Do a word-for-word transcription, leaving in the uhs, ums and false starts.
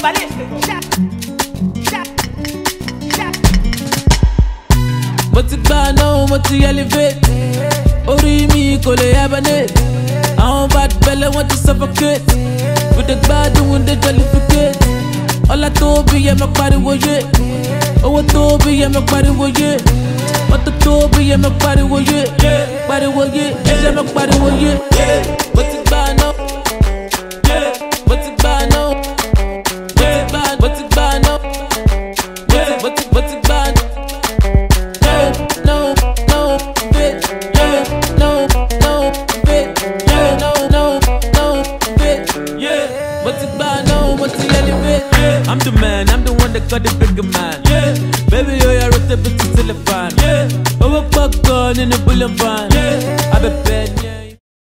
Mo ti gba náà, mo ti elevate. Orí mi kò lè hibernate. Àwọn bad belle want to suffocate. With the gbádùn, with the jollificate. Ọlá tó bí yẹ mọ pariwo yé. Owó tó bí yẹ mọ pariwo yé. Mọ́tò tó bí yẹ mọ pariwo yé. Pariwo yé, ẹ̀jẹ̀ mọ pariwo yé. Mo ti gba náà. Mo ti gba náà. Mo ti gba náà. Mo ti mo ti gba náà. No, no, bitch. No, no, bitch. No, no, no, bitch. Yeah, but it's bad, no, but it's elevate. I'm the man, I'm the one that got the bigger man. Yeah, baby, you're a rota, bitch, it's telephone. Yeah, overpack gun in the bullet van.